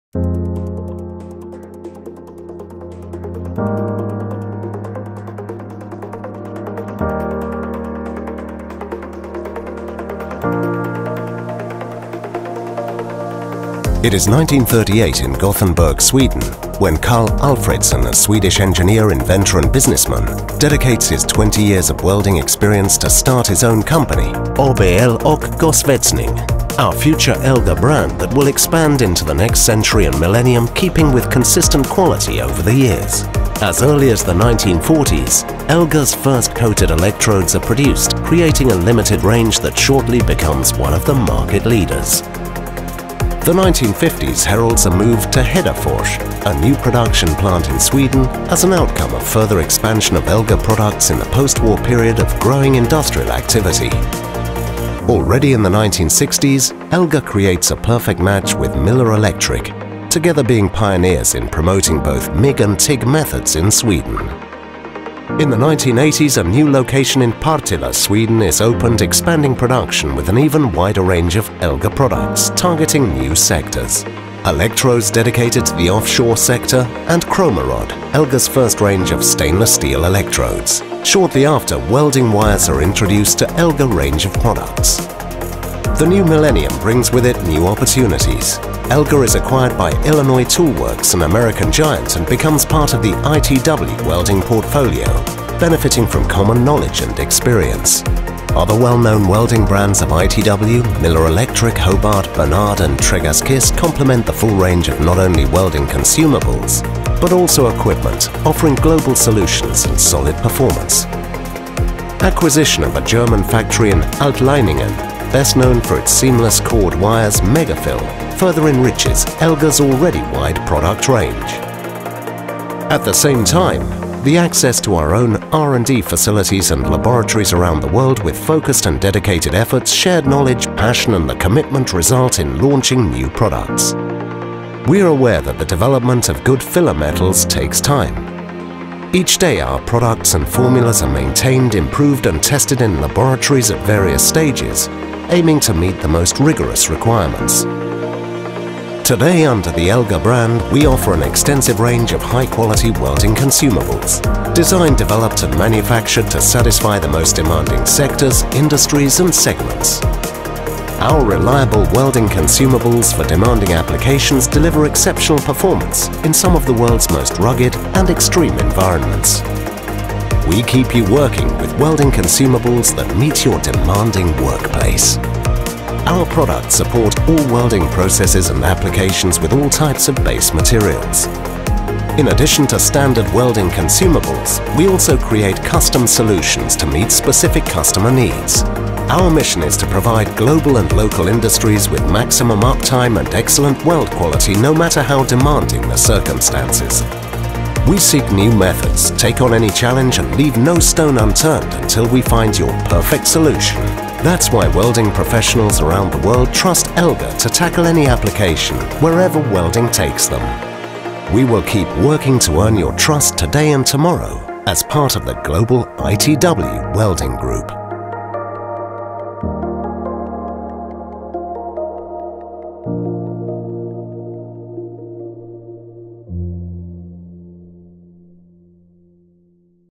It is 1938 in Gothenburg, Sweden, when Carl Alfredson, a Swedish engineer, inventor and businessman, dedicates his 20 years of welding experience to start his own company, Partille och Gassvetsning, our future Elga brand that will expand into the next century and millennium, keeping with consistent quality over the years. As early as the 1940s, Elga's first coated electrodes are produced, creating a limited range that shortly becomes one of the market leaders. The 1950s heralds a move to Hedefors, a new production plant in Sweden, as an outcome of further expansion of Elga products in the post-war period of growing industrial activity. Already in the 1960s, Elga creates a perfect match with Miller Electric, together being pioneers in promoting both MIG and TIG methods in Sweden. In the 1980s, a new location in Partille, Sweden is opened, expanding production with an even wider range of Elga products, targeting new sectors. Electrodes dedicated to the offshore sector, and Chromarod, Elga's first range of stainless steel electrodes. Shortly after, welding wires are introduced to Elga range of products. The new millennium brings with it new opportunities. Elga is acquired by Illinois Toolworks, an American giant, and becomes part of the ITW welding portfolio, benefiting from common knowledge and experience. Other well-known welding brands of ITW, Miller Electric, Hobart, Bernard and Tregaskis complement the full range of not only welding consumables, but also equipment, offering global solutions and solid performance. Acquisition of a German factory in Altleiningen, best known for its seamless cord wires Megafill, further enriches Elga's already wide product range. At the same time, the access to our own R&D facilities and laboratories around the world with focused and dedicated efforts, shared knowledge, passion and the commitment result in launching new products. We are aware that the development of good filler metals takes time. Each day our products and formulas are maintained, improved and tested in laboratories at various stages, aiming to meet the most rigorous requirements. Today, under the Elga brand, we offer an extensive range of high-quality welding consumables, designed, developed and manufactured to satisfy the most demanding sectors, industries and segments. Our reliable welding consumables for demanding applications deliver exceptional performance in some of the world's most rugged and extreme environments. We keep you working with welding consumables that meet your demanding workplace. Our products support all welding processes and applications with all types of base materials. In addition to standard welding consumables, we also create custom solutions to meet specific customer needs. Our mission is to provide global and local industries with maximum uptime and excellent weld quality, no matter how demanding the circumstances. We seek new methods, take on any challenge and leave no stone unturned until we find your perfect solution. That's why welding professionals around the world trust Elga to tackle any application, wherever welding takes them. We will keep working to earn your trust today and tomorrow as part of the global ITW Welding Group.